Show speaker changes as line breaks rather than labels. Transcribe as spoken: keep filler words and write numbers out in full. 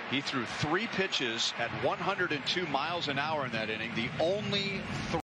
He threw three pitches at one hundred two miles an hour in that inning. The only three